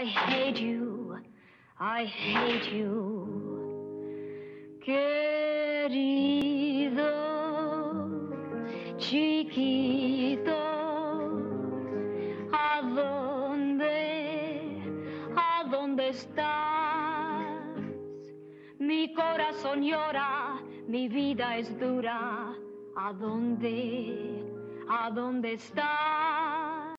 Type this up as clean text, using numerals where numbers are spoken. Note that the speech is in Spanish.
I hate you, I hate you, querido, chiquito, ¿a dónde estás? Mi corazón llora, mi vida es dura, ¿a dónde estás?